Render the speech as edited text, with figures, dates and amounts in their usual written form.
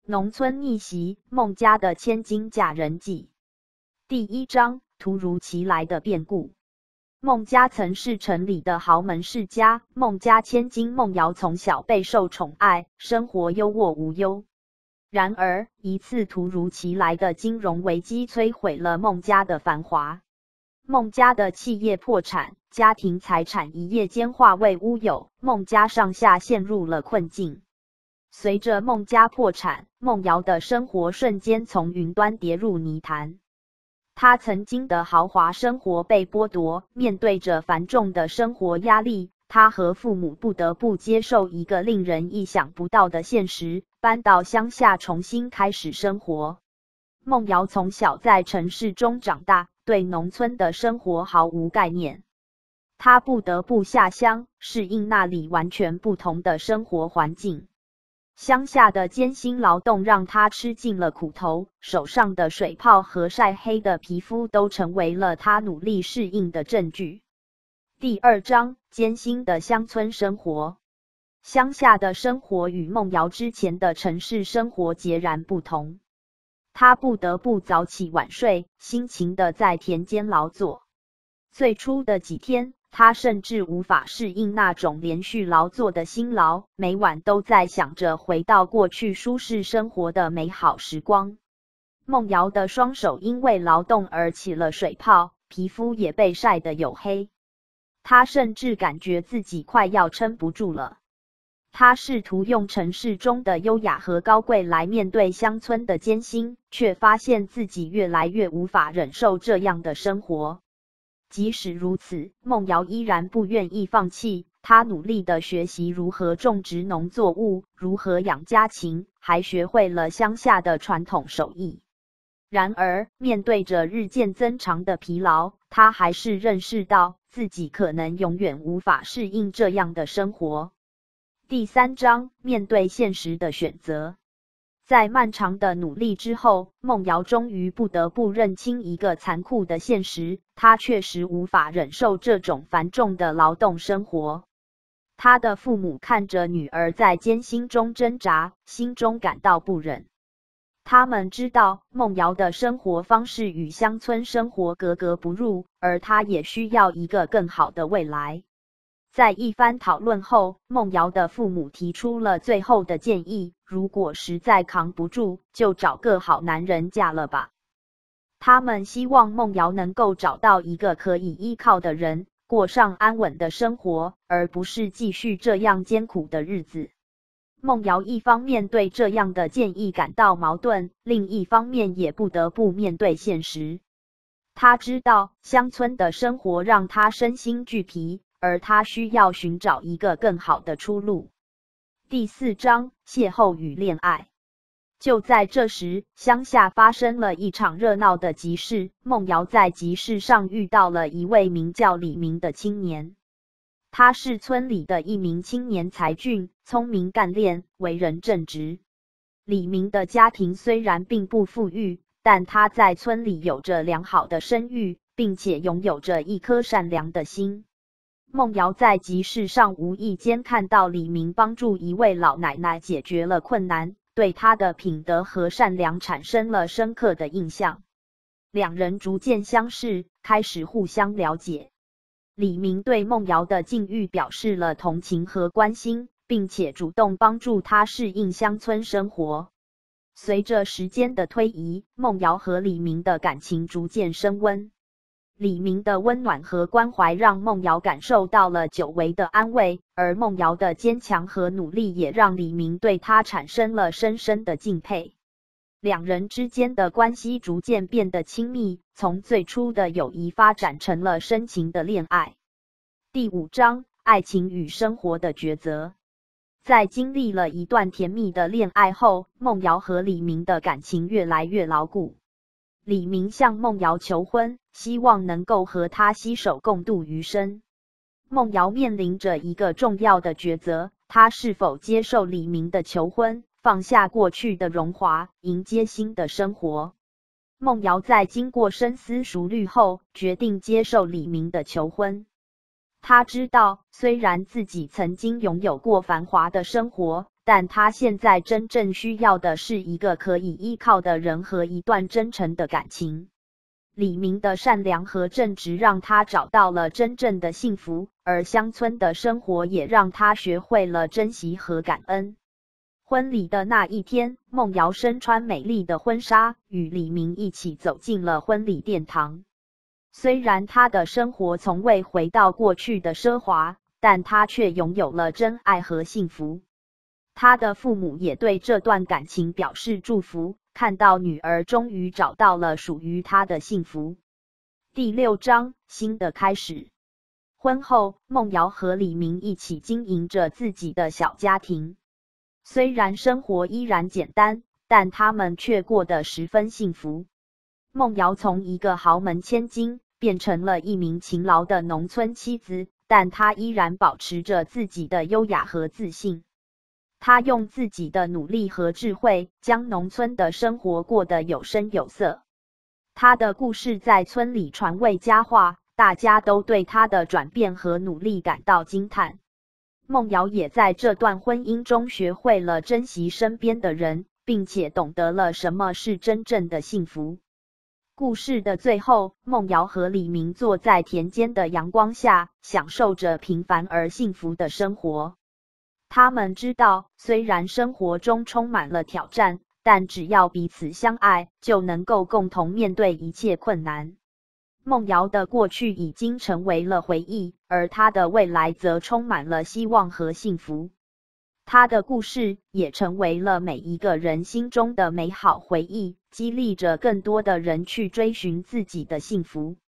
农村逆袭，孟家的千金嫁人记。第1章，突如其来的变故。孟家曾是城里的豪门世家，孟家千金孟瑶从小备受宠爱，生活优渥无忧。然而，一次突如其来的金融危机摧毁了孟家的繁华。孟家的企业破产，家庭财产一夜间化为乌有，孟家上下陷入了困境。随着孟家破产，孟瑶的生活瞬间从云端跌入泥潭。她曾经的豪华生活被剥夺，面对着繁重的生活压力，她和父母不得不接受一个令人意想不到的现实，搬到乡下重新开始生活。孟瑶从小在城市中长大，对农村的生活毫无概念。她不得不下乡，适应那里完全不同的生活环境。乡下的艰辛劳动让他吃尽了苦头，手上的水泡和晒黑的皮肤都成为了他努力适应的证据。第2章，艰辛的乡村生活。乡下的生活与孟瑶之前的城市生活截然不同。他不得不早起晚睡，辛勤地在田间劳作。最初的几天，他甚至无法适应那种连续劳作的辛劳，每晚都在想着回到过去舒适生活的美好时光。孟瑶的双手因为劳动而起了水泡，皮肤也被晒得黝黑。他甚至感觉自己快要撑不住了。他试图用城市中的优雅和高贵来面对乡村的艰辛，却发现自己越来越无法忍受这样的生活。即使如此，孟瑶依然不愿意放弃，她努力地学习如何种植农作物，如何养家禽，还学会了乡下的传统手艺。然而，面对着日渐增长的疲劳，她还是认识到自己可能永远无法适应这样的生活。第3章，面对现实的选择。在漫长的努力之后，孟瑶终于不得不认清一个残酷的现实，她确实无法忍受这种繁重的劳动生活。她的父母看着女儿在艰辛中挣扎，心中感到不忍。他们知道孟瑶的生活方式与乡村生活格格不入，而她也需要一个更好的未来。在一番讨论后，孟瑶的父母提出了最后的建议，如果实在扛不住，就找个好男人嫁了吧。他们希望孟瑶能够找到一个可以依靠的人，过上安稳的生活，而不是继续这样艰苦的日子。孟瑶一方面对这样的建议感到矛盾，另一方面也不得不面对现实。她知道乡村的生活让她身心俱疲，而他需要寻找一个更好的出路。第4章，邂逅与恋爱。就在这时，乡下发生了一场热闹的集市。孟瑶在集市上遇到了一位名叫李明的青年。他是村里的一名青年才俊，聪明干练，为人正直。李明的家庭虽然并不富裕，但他在村里有着良好的声誉，并且拥有着一颗善良的心。孟瑶在集市上无意间看到李明帮助一位老奶奶解决了困难，对她的品德和善良产生了深刻的印象。两人逐渐相识，开始互相了解。李明对孟瑶的境遇表示了同情和关心，并且主动帮助她适应乡村生活。随着时间的推移，孟瑶和李明的感情逐渐升温。李明的温暖和关怀让孟瑶感受到了久违的安慰，而孟瑶的坚强和努力也让李明对她产生了深深的敬佩。两人之间的关系逐渐变得亲密，从最初的友谊发展成了深情的恋爱。第5章，爱情与生活的抉择。在经历了一段甜蜜的恋爱后，孟瑶和李明的感情越来越牢固。李明向孟瑶求婚，希望能够和她携手共度余生。孟瑶面临着一个重要的抉择，她是否接受李明的求婚，放下过去的荣华，迎接新的生活。孟瑶在经过深思熟虑后，决定接受李明的求婚。她知道，虽然自己曾经拥有过繁华的生活， 但他现在真正需要的是一个可以依靠的人和一段真诚的感情。李明的善良和正直让他找到了真正的幸福，而乡村的生活也让他学会了珍惜和感恩。婚礼的那一天，孟瑶身穿美丽的婚纱，与李明一起走进了婚礼殿堂。虽然她的生活从未回到过去的奢华，但她却拥有了真爱和幸福。她的父母也对这段感情表示祝福，看到女儿终于找到了属于她的幸福。第6章，新的开始。婚后，孟瑶和李明一起经营着自己的小家庭。虽然生活依然简单，但他们却过得十分幸福。孟瑶从一个豪门千金变成了一名勤劳的农村妻子，但她依然保持着自己的优雅和自信。她用自己的努力和智慧，将农村的生活过得有声有色。她的故事在村里传为佳话，大家都对她的转变和努力感到惊叹。孟瑶也在这段婚姻中学会了珍惜身边的人，并且懂得了什么是真正的幸福。故事的最后，孟瑶和李明坐在田间的阳光下，享受着平凡而幸福的生活。他们知道，虽然生活中充满了挑战，但只要彼此相爱，就能够共同面对一切困难。孟瑶的过去已经成为了回忆，而她的未来则充满了希望和幸福。她的故事也成为了每一个人心中的美好回忆，激励着更多的人去追寻自己的幸福。